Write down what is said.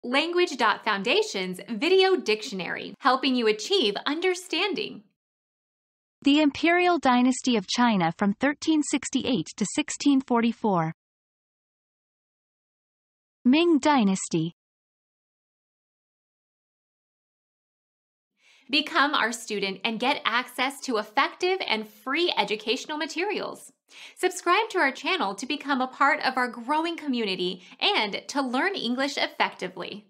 Language.Foundation's Video Dictionary, helping you achieve understanding. The Imperial Dynasty of China from 1368 to 1644. Ming Dynasty. Become our student and get access to effective and free educational materials. Subscribe to our channel to become a part of our growing community and to learn English effectively.